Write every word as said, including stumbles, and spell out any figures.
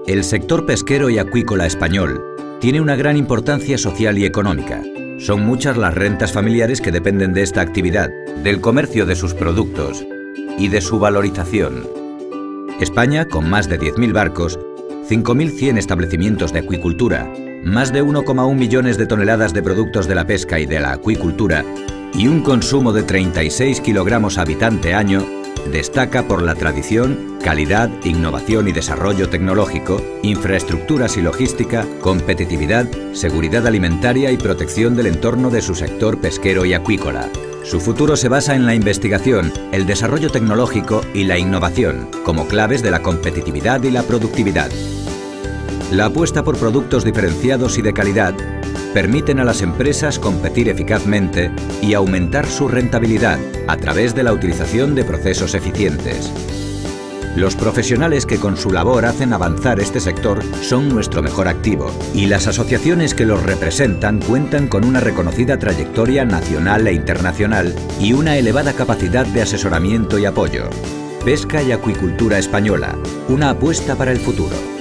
El sector pesquero y acuícola español tiene una gran importancia social y económica. Son muchas las rentas familiares que dependen de esta actividad, del comercio de sus productos y de su valorización. España, con más de diez mil barcos, cinco mil cien establecimientos de acuicultura, más de uno coma uno millones de toneladas de productos de la pesca y de la acuicultura y un consumo de treinta y seis kilogramos habitante año, destaca por la tradición, calidad, innovación y desarrollo tecnológico, infraestructuras y logística, competitividad, seguridad alimentaria y protección del entorno de su sector pesquero y acuícola. Su futuro se basa en la investigación, el desarrollo tecnológico y la innovación, como claves de la competitividad y la productividad. La apuesta por productos diferenciados y de calidad permiten a las empresas competir eficazmente y aumentar su rentabilidad a través de la utilización de procesos eficientes. Los profesionales que con su labor hacen avanzar este sector son nuestro mejor activo y las asociaciones que los representan cuentan con una reconocida trayectoria nacional e internacional y una elevada capacidad de asesoramiento y apoyo. Pesca y acuicultura española, una apuesta para el futuro.